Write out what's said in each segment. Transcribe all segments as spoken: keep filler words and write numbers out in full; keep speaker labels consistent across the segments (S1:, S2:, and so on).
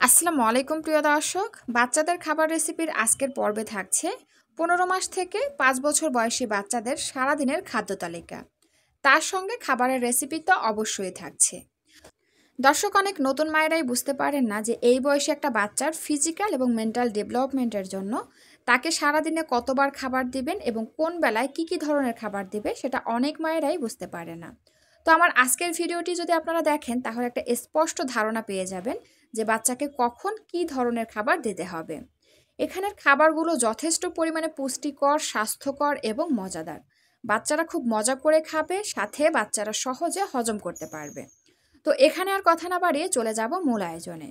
S1: আসসালামু আলাইকুম প্রিয় দর্শক, বাচ্চাদের খাবার রেসিপির আজকের পর্বে থাকছে পনেরো মাস থেকে পাঁচ বছর বয়সী বাচ্চাদের সারাদিনের খাদ্য তালিকা। তার সঙ্গে খাবারের রেসিপি তো অবশ্যই থাকছে। দর্শক, অনেক নতুন মায়েরাই বুঝতে পারেন না যে এই বয়সে একটা বাচ্চার ফিজিক্যাল এবং মেন্টাল ডেভেলপমেন্টের জন্য তাকে সারাদিনে কতবার খাবার দিবেন এবং কোন বেলায় কি কি ধরনের খাবার দিবে সেটা অনেক মায়েরাই বুঝতে পারে না। তো আমার আজকের ভিডিওটি যদি আপনারা দেখেন তাহলে একটা স্পষ্ট ধারণা পেয়ে যাবেন যে বাচ্চাকে কখন কি ধরনের খাবার দিতে হবে। এখানের খাবারগুলো যথেষ্ট পরিমাণে পুষ্টিকর, স্বাস্থ্যকর এবং মজাদার। বাচ্চারা খুব মজা করে খাবে, সাথে বাচ্চারা সহজে হজম করতে পারবে। তো এখানে আর কথা না বাড়িয়ে চলে যাব মূল আয়োজনে।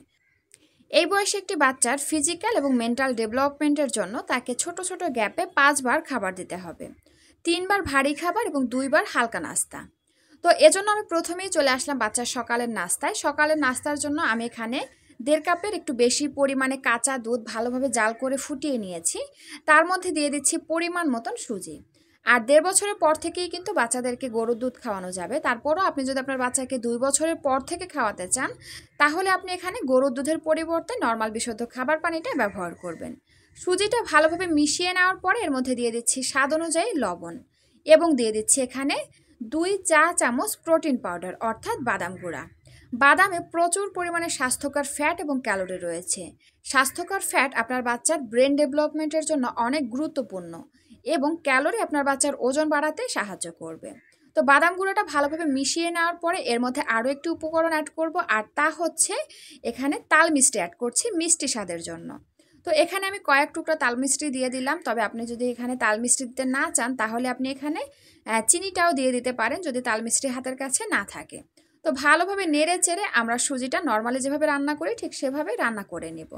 S1: এই বয়সে একটি বাচ্চার ফিজিক্যাল এবং মেন্টাল ডেভেলপমেন্টের জন্য তাকে ছোট ছোট গ্যাপে পাঁচবার খাবার দিতে হবে। তিনবার ভারী খাবার এবং দুইবার হালকা নাস্তা। তো এজন্য আমি প্রথমেই চলে আসলাম বাচ্চার সকালের নাস্তায়। সকালের নাস্তার জন্য আমি এখানে দেড় কাপের একটু বেশি পরিমাণে কাঁচা দুধ ভালোভাবে জাল করে ফুটিয়ে নিয়েছি। তার মধ্যে দিয়ে দিচ্ছি পরিমাণ মতন সুজি। আর দেড় বছরের পর থেকেই কিন্তু বাচ্চাদেরকে গরুর দুধ খাওয়ানো যাবে। তারপরও আপনি যদি আপনার বাচ্চাকে দুই বছরের পর থেকে খাওয়াতে চান তাহলে আপনি এখানে গরুর দুধের পরিবর্তে নর্মাল বিশুদ্ধ খাবার পানিটা ব্যবহার করবেন। সুজিটা ভালোভাবে মিশিয়ে নেওয়ার পরে এর মধ্যে দিয়ে দিচ্ছি স্বাদ অনুযায়ী লবণ এবং দিয়ে দিচ্ছি এখানে দুই চা চামচ প্রোটিন পাউডার অর্থাৎ বাদাম গুঁড়া। বাদামে প্রচুর পরিমাণে স্বাস্থ্যকর ফ্যাট এবং ক্যালোরি রয়েছে। স্বাস্থ্যকর ফ্যাট আপনার বাচ্চার ব্রেন ডেভেলপমেন্টের জন্য অনেক গুরুত্বপূর্ণ এবং ক্যালোরি আপনার বাচ্চার ওজন বাড়াতে সাহায্য করবে। তো বাদাম গুঁড়োটা ভালোভাবে মিশিয়ে নেওয়ার পরে এর মধ্যে আরও একটি উপকরণ অ্যাড করব, আর তা হচ্ছে এখানে তাল মিষ্টি অ্যাড করছি মিষ্টি স্বাদের জন্য। তো এখানে আমি কয়েক টুকরা তাল মিষ্টি দিয়ে দিলাম। তবে আপনি যদি এখানে তাল মিষ্টি দিতে না চান তাহলে আপনি এখানে চিনিটাও দিয়ে দিতে পারেন যদি তাল মিষ্টি হাতের কাছে না থাকে। তো ভালোভাবে নেড়ে চেড়ে আমরা সুজিটা নর্মালি যেভাবে রান্না করি ঠিক সেভাবে রান্না করে নেব।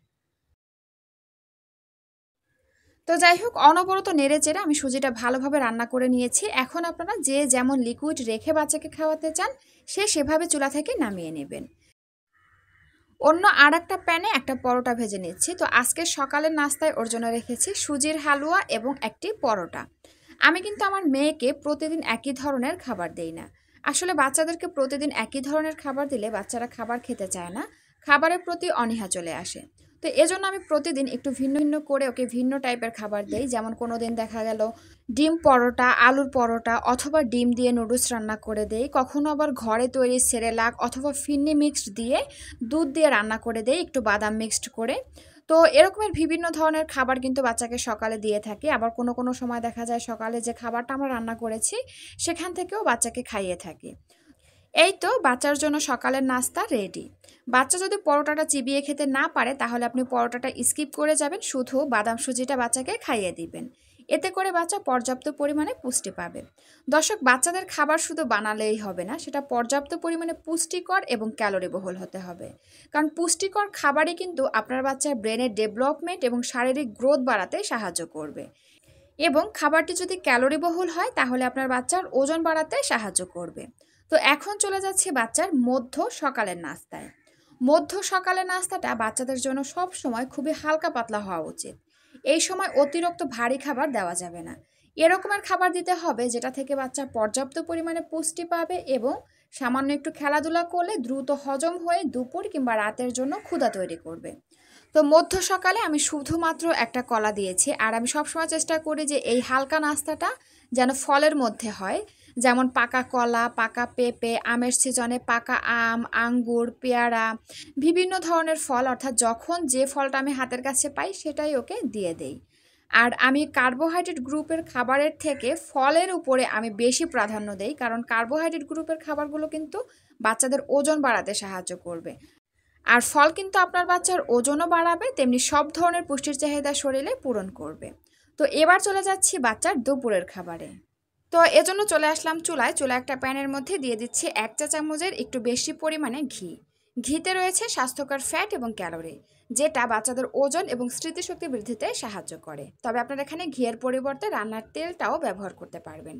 S1: তো যাই হোক, অনবরত নেড়ে চেড়ে আমি সুজিটা ভালোভাবে রান্না করে নিয়েছি। এখন আপনারা যে যেমন লিকুইড রেখে বাচ্চাকে খাওয়াতে চান সে সেভাবে চুলা থেকে নামিয়ে নেবেন। অন্য আর একটা প্যানে একটা পরোটা ভেজে নিচ্ছি। তো আজকে সকালের নাস্তায় ওর জন্য রেখেছি সুজির হালুয়া এবং একটি পরোটা। আমি কিন্তু আমার মেয়েকে প্রতিদিন একই ধরনের খাবার দেই না। আসলে বাচ্চাদেরকে প্রতিদিন একই ধরনের খাবার দিলে বাচ্চারা খাবার খেতে চায় না, খাবারের প্রতি অনীহা চলে আসে। তো এজন্য আমি প্রতিদিন একটু ভিন্ন ভিন্ন করে ওকে ভিন্ন টাইপের খাবার দেই। যেমন কোনো দিন দেখা গেল ডিম পরোটা, আলুর পরোটা অথবা ডিম দিয়ে নুডলস রান্না করে দেই। কখনো আবার ঘরে তৈরি সেরেলাক অথবা ফিন্নি মিক্সড দিয়ে দুধ দিয়ে রান্না করে দেই একটু বাদাম মিক্সড করে। তো এরকমের বিভিন্ন ধরনের খাবার কিন্তু বাচ্চাকে সকালে দিয়ে থাকি। আবার কোনো কোনো সময় দেখা যায় সকালে যে খাবারটা আমরা রান্না করেছি সেখান থেকেও বাচ্চাকে খাইয়ে থাকি। এই তো বাচ্চার জন্য সকালের নাস্তা রেডি। বাচ্চা যদি পরোটাটা চিবিয়ে খেতে না পারে তাহলে আপনি পরোটাটা স্কিপ করে যাবেন, শুধু বাদাম সুজিটা বাচ্চাকে খাইয়ে দিবেন। এতে করে বাচ্চা পর্যাপ্ত পরিমাণে পুষ্টি পাবে। দর্শক, বাচ্চাদের খাবার শুধু বানালেই হবে না, সেটা পর্যাপ্ত পরিমাণে পুষ্টিকর এবং ক্যালোরিবহুল হতে হবে। কারণ পুষ্টিকর খাবারই কিন্তু আপনার বাচ্চার ব্রেনের ডেভেলপমেন্ট এবং শারীরিক গ্রোথ বাড়াতে সাহায্য করবে। এবং খাবারটি যদি ক্যালোরিবহুল হয় তাহলে আপনার বাচ্চার ওজন বাড়াতে সাহায্য করবে। তো এখন চলে যাচ্ছে বাচ্চার মধ্য সকালের নাস্তায়। মধ্য সকালের নাস্তাটা বাচ্চাদের জন্য সব সময় খুবই হালকা পাতলা হওয়া উচিত। এই সময় অতিরিক্ত ভারী খাবার দেওয়া যাবে না। এরকমের খাবার দিতে হবে যেটা থেকে বাচ্চা পর্যাপ্ত পরিমাণে পুষ্টি পাবে এবং সামান্য একটু খেলাধুলা করলে দ্রুত হজম হয়ে দুপুর কিংবা রাতের জন্য ক্ষুধা তৈরি করবে। তো মধ্য সকালে আমি শুধুমাত্র একটা কলা দিয়েছি। আর আমি সবসময় চেষ্টা করি যে এই হালকা নাস্তাটা যেন ফলের মধ্যে হয়, যেমন পাকা কলা, পাকা পেঁপে, আমের সিজনে পাকা আম, আঙ্গুর, পেয়ারা, বিভিন্ন ধরনের ফল, অর্থাৎ যখন যে ফলটা আমি হাতের কাছে পাই সেটাই ওকে দিয়ে দেই। আর আমি কার্বোহাইড্রেট গ্রুপের খাবারের থেকে ফলের উপরে আমি বেশি প্রাধান্য দেই, কারণ কার্বোহাইড্রেট গ্রুপের খাবারগুলো কিন্তু বাচ্চাদের ওজন বাড়াতে সাহায্য করবে। আর ফল কিন্তু আপনার বাচ্চার ওজনও বাড়াবে, তেমনি সব ধরনের পুষ্টির চাহিদা শরীরে পূরণ করবে। তো এবার চলে যাচ্ছি বাচ্চার দুপুরের খাবারে। তো এজন্য চলে আসলাম চুলায়। চুলা একটা প্যানের মধ্যে দিয়ে দিচ্ছি এক চা চামচের একটু বেশি পরিমাণে ঘি। ঘিতে রয়েছে স্বাস্থ্যকর ফ্যাট এবং ক্যালোরি, যেটা বাচ্চাদের ওজন এবং স্মৃতিশক্তি বৃদ্ধিতে সাহায্য করে। তবে আপনারা এখানে ঘিয়ের পরিবর্তে রান্নার তেলটাও ব্যবহার করতে পারবেন।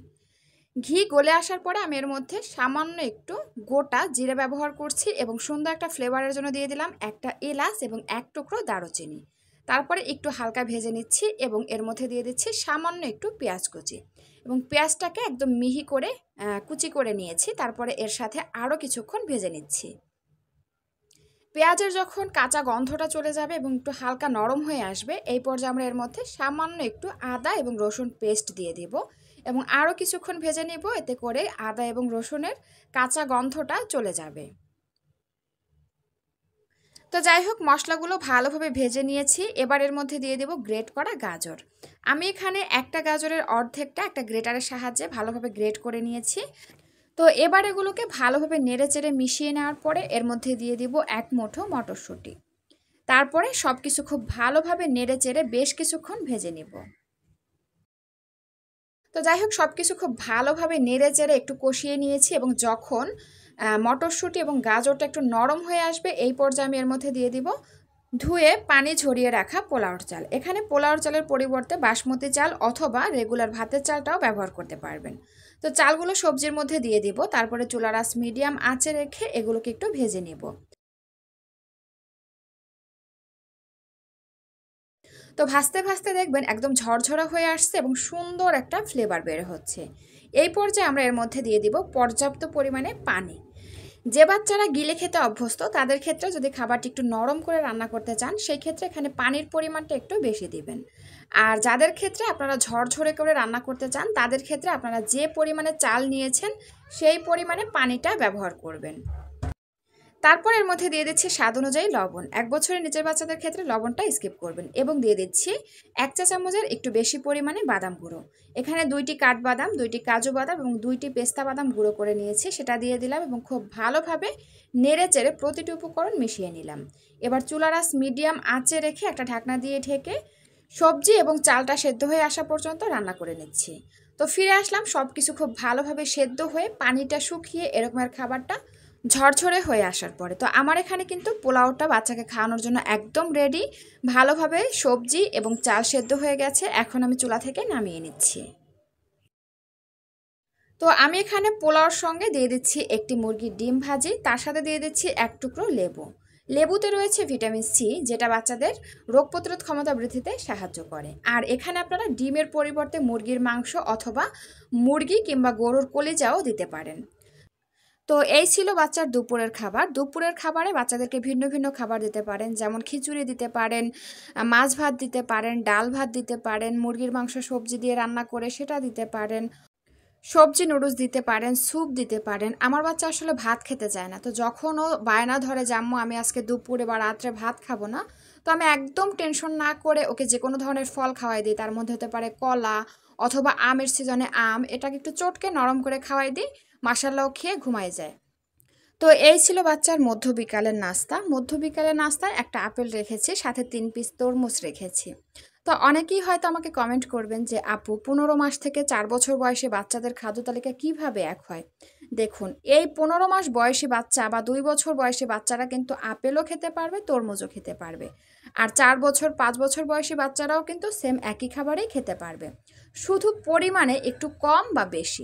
S1: ঘি গলে আসার পরে আমি এর মধ্যে সামান্য একটু গোটা জিরে ব্যবহার করছি এবং সুন্দর একটা ফ্লেভারের জন্য দিয়ে দিলাম একটা এলাচ এবং এক টুকরো দারুচিনি। তারপরে একটু হালকা ভেজে নিচ্ছি এবং এর মধ্যে দিয়ে দিচ্ছি সামান্য একটু পেঁয়াজ কুচি এবং পেঁয়াজটাকে একদম মিহি করে কুচি করে নিয়েছি। তারপরে এর সাথে আরও কিছুক্ষণ ভেজে নিচ্ছি। পেঁয়াজের যখন কাঁচা গন্ধটা চলে যাবে এবং একটু হালকা নরম হয়ে আসবে, এই পর্যায়ে আমরা এর মধ্যে সামান্য একটু আদা এবং রসুন পেস্ট দিয়ে দিব এবং আরও কিছুক্ষণ ভেজে নিব। এতে করে আদা এবং রসুনের কাঁচা গন্ধটা চলে যাবে। তো যাই হোক, মশলাগুলো ভালোভাবে ভেজে নিয়েছি। এবার এর মধ্যে দিয়ে দেব গ্রেট করা গাজর। আমি এখানে একটা গাজরের অর্ধেকটা একটা গ্রেটারের সাহায্যে ভালোভাবে গ্রেট করে নিয়েছি। তো এবার এগুলোকে ভালোভাবে নেড়ে চেড়ে মিশিয়ে নেওয়ার পরে এর মধ্যে দিয়ে দিব এক মুঠো মটরশুঁটি। তারপরে সব কিছু খুব ভালোভাবে নেড়ে চেড়ে বেশ কিছুক্ষণ ভেজে নিব। তো যাই হোক, সব কিছু খুব ভালোভাবে নেড়ে চেড়ে একটু কষিয়ে নিয়েছি এবং যখন মটরশুঁটি এবং গাজরটা একটু নরম হয়ে আসবে, এই পর্যায়ে আমি এর মধ্যে দিয়ে দিব ধুয়ে পানি ঝরিয়ে রাখা পোলাওর চাল। এখানে পোলাওর চালের পরিবর্তে বাসমতি চাল অথবা রেগুলার ভাতের চালটাও ব্যবহার করতে পারবেন। তো চালগুলো সবজির মধ্যে দিয়ে দিব, তারপরে চুলার আঁচ মিডিয়াম আঁচে রেখে এগুলোকে একটু ভেজে নেব। তো ভাজতে ভাজতে দেখবেন একদম ঝরঝরা হয়ে আসছে এবং সুন্দর একটা ফ্লেভার বের হচ্ছে। এই পর্যায়ে আমরা এর মধ্যে দিয়ে দিব পর্যাপ্ত পরিমাণে পানি। যে বাচ্চারা গিলে খেতে অভ্যস্ত তাদের ক্ষেত্রে যদি খাবারটি একটু নরম করে রান্না করতে চান, সেই ক্ষেত্রে এখানে পানির পরিমাণটা একটু বেশি দিবেন। আর যাদের ক্ষেত্রে আপনারা ঝরঝরে করে রান্না করতে চান, তাদের ক্ষেত্রে আপনারা যে পরিমাণে চাল নিয়েছেন সেই পরিমাণে পানিটা ব্যবহার করবেন। তারপর এর মধ্যে দিয়ে দিচ্ছি স্বাদ অনুযায়ী লবণ। এক বছরের নিচের বাচ্চাদের ক্ষেত্রে লবণটা স্কিপ করবেন। এবং দিয়ে দিচ্ছি এক চা চামচের একটু বেশি পরিমাণে বাদাম গুঁড়ো। এখানে দুইটি কাঠবাদাম, দুইটি কাজু বাদাম এবং দুইটি পেস্তা বাদাম গুঁড়ো করে নিয়েছি, সেটা দিয়ে দিলাম এবং খুব ভালোভাবে নেড়ে চেড়ে প্রতিটি উপকরণ মিশিয়ে নিলাম। এবার চুলার আঁচ মিডিয়াম আঁচে রেখে একটা ঢাকনা দিয়ে ঢেকে সবজি এবং চালটা সেদ্ধ হয়ে আসা পর্যন্ত রান্না করে নিচ্ছি। তো ফিরে আসলাম, সব কিছু খুব ভালোভাবে সেদ্ধ হয়ে পানিটা শুকিয়ে এরকমের খাবারটা ঝরঝরে হয়ে আসার পরে। তো আমার এখানে কিন্তু পোলাওটা বাচ্চাকে খাওয়ানোর জন্য একদম রেডি। ভালোভাবে সবজি এবং চাল সেদ্ধ হয়ে গেছে, এখন আমি চুলা থেকে নামিয়ে নিচ্ছি। তো আমি এখানে পোলাওর সঙ্গে দিয়ে দিচ্ছি একটি মুরগির ডিম ভাজি, তার সাথে দিয়ে দিচ্ছি এক টুকরো লেবু। লেবুতে রয়েছে ভিটামিন সি, যেটা বাচ্চাদের রোগ প্রতিরোধ ক্ষমতা বৃদ্ধিতে সাহায্য করে। আর এখানে আপনারা ডিমের পরিবর্তে মুরগির মাংস অথবা মুরগি কিংবা গরুর কলিজাও দিতে পারেন। তো এই ছিল বাচ্চার দুপুরের খাবার। দুপুরের খাবারে বাচ্চাদেরকে ভিন্ন ভিন্ন খাবার দিতে পারেন, যেমন খিচুড়ি দিতে পারেন, মাছ ভাত দিতে পারেন, ডাল ভাত দিতে পারেন, মুরগির মাংস সবজি দিয়ে রান্না করে সেটা দিতে পারেন, সবজি নুডলস দিতে পারেন, স্যুপ দিতে পারেন। আমার বাচ্চা আসলে ভাত খেতে চায় না, তো যখন ও বায়না ধরে যে আম্মু আমি আজকে দুপুরে বা রাত্রে ভাত খাবো না, তো আমি একদম টেনশন না করে ওকে যে কোনো ধরনের ফল খাওয়াই দিই। তার মধ্যে হতে পারে কলা অথবা আমের সিজনে আম, এটাকে একটু চটকে নরম করে খাওয়াই দিই, মাশাআল্লাহ খেয়ে ঘুমাই যায়। তো এই ছিল বাচ্চার মধ্য বিকালের নাস্তা। মধ্য বিকালের নাস্তায় একটা আপেল রেখেছি, সাথে তিন পিস তরমুজ রেখেছি। তো অনেকেই হয়তো আমাকে কমেন্ট করবেন যে আপু, পনেরো মাস থেকে চার বছর বয়সী বাচ্চাদের খাদ্য তালিকা কীভাবে এক হয়? দেখুন, এই পনেরো মাস বয়সী বাচ্চা বা দুই বছর বয়সী বাচ্চারা কিন্তু আপেলও খেতে পারবে, তরমুজও খেতে পারবে। আর চার বছর পাঁচ বছর বয়সী বাচ্চারাও কিন্তু সেম একই খাবারেই খেতে পারবে, শুধু পরিমাণে একটু কম বা বেশি,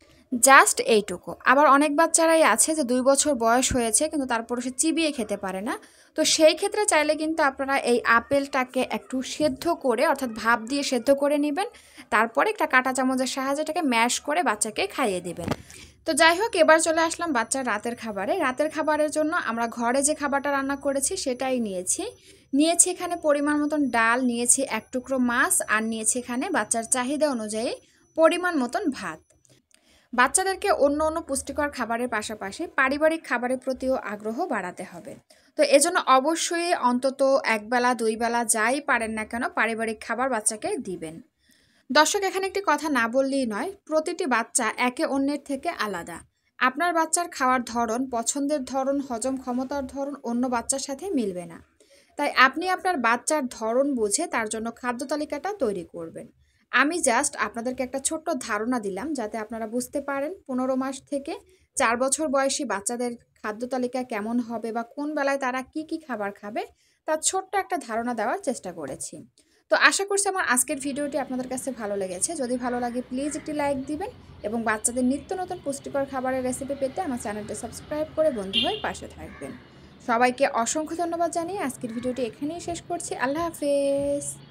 S1: জাস্ট এইটুকু। আবার অনেক বাচ্চারাই আছে যে দুই বছর বয়স হয়েছে কিন্তু তারপরে সে চিবিয়ে খেতে পারে না। তো সেই ক্ষেত্রে চাইলে কিন্তু আপনারা এই আপেলটাকে একটু সেদ্ধ করে, অর্থাৎ ভাপ দিয়ে সেদ্ধ করে নেবেন, তারপরে একটা কাঁটা চামচের সাহায্যে এটাকে ম্যাশ করে বাচ্চাকে খাইয়ে দেবেন। তো যাই হোক, এবার চলে আসলাম বাচ্চার রাতের খাবারে। রাতের খাবারের জন্য আমরা ঘরে যে খাবারটা রান্না করেছি সেটাই নিয়েছি। নিয়েছি এখানে পরিমাণ মতন ডাল, নিয়েছি এক টুকরো মাছ, আর নিয়েছি এখানে বাচ্চার চাহিদা অনুযায়ী পরিমাণ মতন ভাত। বাচ্চাদেরকে অন্য অন্য পুষ্টিকর খাবারের পাশাপাশি পারিবারিক খাবারের প্রতিও আগ্রহ বাড়াতে হবে। তো এজন্য অবশ্যই অন্তত একবেলা দুই বেলা যাই পারেন না কেন পারিবারিক খাবার বাচ্চাকে দিবেন। দর্শক, এখানে একটি কথা না বললেই নয়, প্রতিটি বাচ্চা একে অন্যের থেকে আলাদা। আপনার বাচ্চার খাওয়ার ধরন, পছন্দের ধরন, হজম ক্ষমতার ধরন অন্য বাচ্চার সাথে মিলবে না। তাই আপনি আপনার বাচ্চার ধরন বুঝে তার জন্য খাদ্য তালিকাটা তৈরি করবেন। আমি জাস্ট আপনাদেরকে একটা ছোট্ট ধারণা দিলাম যাতে আপনারা বুঝতে পারেন পনেরো মাস থেকে চার বছর বয়সী বাচ্চাদের খাদ্য তালিকা কেমন হবে বা কোন বেলায় তারা কি কি খাবার খাবে, তার ছোট্ট একটা ধারণা দেওয়ার চেষ্টা করেছি। তো আশা করছি আমার আজকের ভিডিওটি আপনাদের কাছে ভালো লেগেছে। যদি ভালো লাগে প্লিজ একটি লাইক দিবেন এবং বাচ্চাদের নিত্য নতুন পুষ্টিকর খাবারের রেসিপি পেতে আমার চ্যানেলটি সাবস্ক্রাইব করে বন্ধু হয়ে পাশে থাকবেন। সবাইকে অসংখ্য ধন্যবাদ জানিয়ে আজকের ভিডিওটি এখানেই শেষ করছি। আল্লাহ হাফেজ।